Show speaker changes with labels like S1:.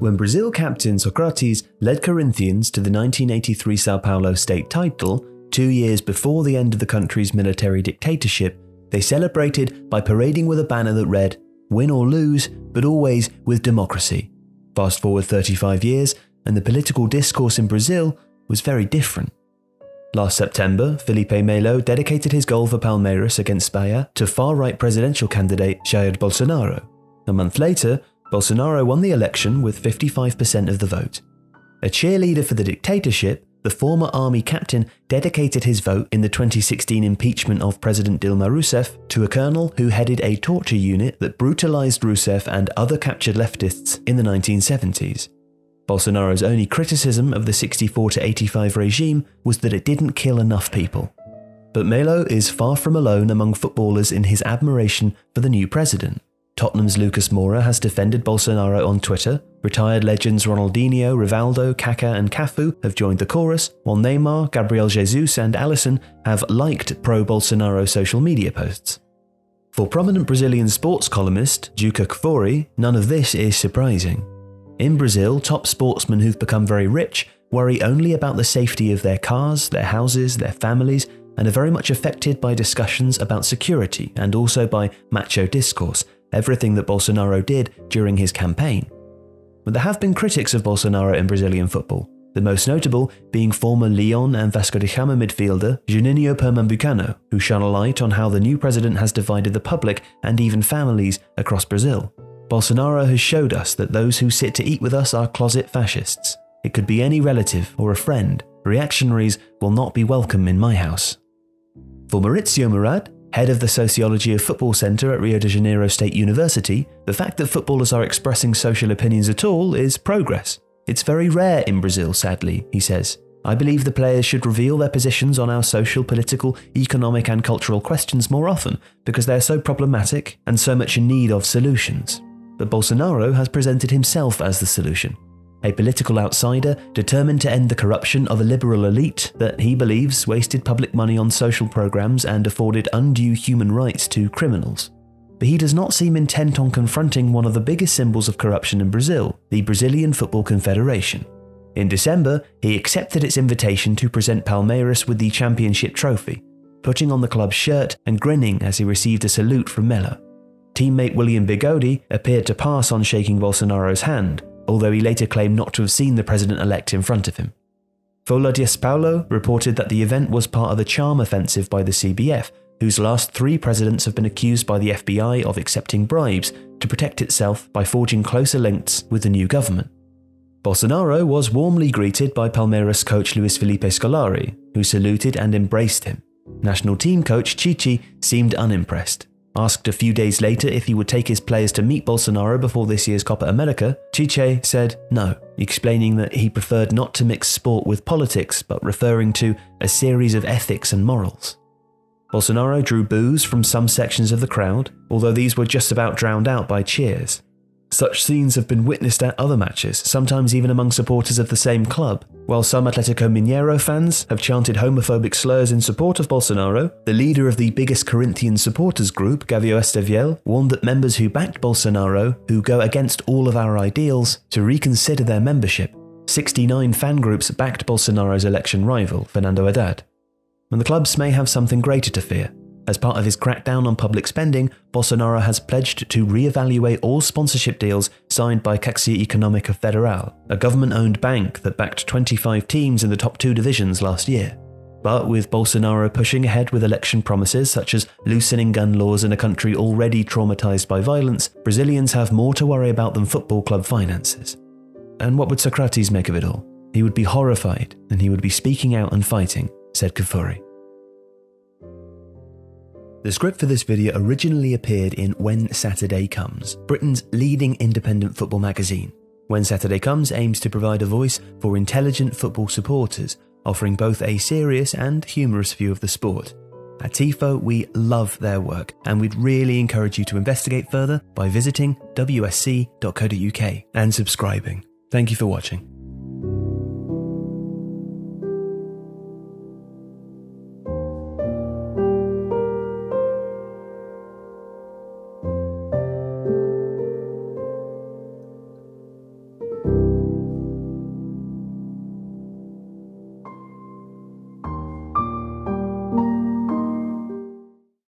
S1: When Brazil captain Socrates led Corinthians to the 1983 Sao Paulo state title, 2 years before the end of the country's military dictatorship, they celebrated by parading with a banner that read, "Win or lose, but always with democracy." Fast forward 35 years, and the political discourse in Brazil was very different. Last September, Felipe Melo dedicated his goal for Palmeiras against Bahia to far-right presidential candidate Jair Bolsonaro. A month later, Bolsonaro won the election with 55% of the vote. A cheerleader for the dictatorship, the former army captain dedicated his vote in the 2016 impeachment of President Dilma Rousseff to a colonel who headed a torture unit that brutalized Rousseff and other captured leftists in the 1970s. Bolsonaro's only criticism of the 64-85 regime was that it didn't kill enough people. But Melo is far from alone among footballers in his admiration for the new president. Tottenham's Lucas Moura has defended Bolsonaro on Twitter, retired legends Ronaldinho, Rivaldo, Kaká and Cafu have joined the chorus, while Neymar, Gabriel Jesus and Alisson have liked pro-Bolsonaro social media posts. For prominent Brazilian sports columnist Juca Kfouri, none of this is surprising. In Brazil, top sportsmen who've become very rich worry only about the safety of their cars, their houses, their families, and are very much affected by discussions about security and also by macho discourse, everything that Bolsonaro did during his campaign. But there have been critics of Bolsonaro in Brazilian football, the most notable being former Lyon and Vasco da Gama midfielder Juninho Pernambucano, who shone a light on how the new president has divided the public and even families across Brazil. Bolsonaro has showed us that those who sit to eat with us are closet fascists. It could be any relative or a friend. Reactionaries will not be welcome in my house. For Maurizio Murad, head of the Sociology of Football Center at Rio de Janeiro State University, the fact that footballers are expressing social opinions at all is progress. It's very rare in Brazil, sadly, he says. I believe the players should reveal their positions on our social, political, economic and cultural questions more often because they are so problematic and so much in need of solutions. But Bolsonaro has presented himself as the solution. A political outsider determined to end the corruption of a liberal elite that he believes wasted public money on social programs and afforded undue human rights to criminals. But he does not seem intent on confronting one of the biggest symbols of corruption in Brazil, the Brazilian Football Confederation. In December, he accepted its invitation to present Palmeiras with the championship trophy, putting on the club's shirt and grinning as he received a salute from Melo. Teammate William Bigode appeared to pass on shaking Bolsonaro's hand, although he later claimed not to have seen the president-elect in front of him. Folha de Paulo reported that the event was part of a charm offensive by the CBF, whose last 3 presidents have been accused by the FBI of accepting bribes to protect itself by forging closer links with the new government. Bolsonaro was warmly greeted by Palmeiras coach Luis Felipe Scolari, who saluted and embraced him. National team coach Tite seemed unimpressed. Asked a few days later if he would take his players to meet Bolsonaro before this year's Copa America, Tite said no, explaining that he preferred not to mix sport with politics, but referring to a series of ethics and morals. Bolsonaro drew boos from some sections of the crowd, although these were just about drowned out by cheers. Such scenes have been witnessed at other matches, sometimes even among supporters of the same club. While some Atlético Mineiro fans have chanted homophobic slurs in support of Bolsonaro, the leader of the biggest Corinthians supporters group, Gavio Esteviel, warned that members who backed Bolsonaro, who go against all of our ideals, to reconsider their membership. 69 fan groups backed Bolsonaro's election rival, Fernando Haddad. And the clubs may have something greater to fear. As part of his crackdown on public spending, Bolsonaro has pledged to re-evaluate all sponsorship deals signed by Caixa Econômica Federal, a government-owned bank that backed 25 teams in the top 2 divisions last year. But with Bolsonaro pushing ahead with election promises such as loosening gun laws in a country already traumatized by violence, Brazilians have more to worry about than football club finances. And what would Socrates make of it all? He would be horrified, and he would be speaking out and fighting, said Kfouri. The script for this video originally appeared in When Saturday Comes, Britain's leading independent football magazine. When Saturday Comes aims to provide a voice for intelligent football supporters, offering both a serious and humorous view of the sport. At Tifo, we love their work, and we'd really encourage you to investigate further by visiting wsc.co.uk and subscribing. Thank you for watching.